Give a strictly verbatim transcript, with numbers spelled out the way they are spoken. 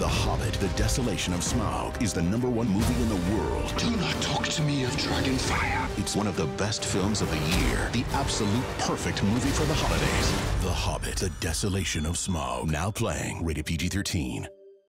The Hobbit The Desolation of Smaug is the number one movie in the world. Do not talk to me of dragon fire. It's one of the best films of the year. The absolute perfect movie for the holidays. The Hobbit The Desolation of Smaug. Now playing. Rated P G thirteen.